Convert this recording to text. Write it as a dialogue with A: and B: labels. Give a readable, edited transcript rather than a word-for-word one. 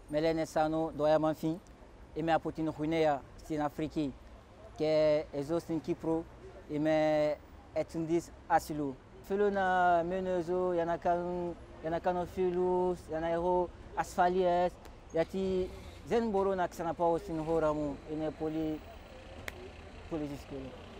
A: Melene Sano, Doya Manfin, e me apotino Huinea, στην Αφρική και εδώ στην Κύπρο είμαι ετούντης άσυλου. Θέλω να μένω εδώ για να κάνω φίλους, για να έχω ασφαλείες, γιατί δεν μπορώ να ξαναπάω στην χώρα μου. Είναι πολύ δύσκολο.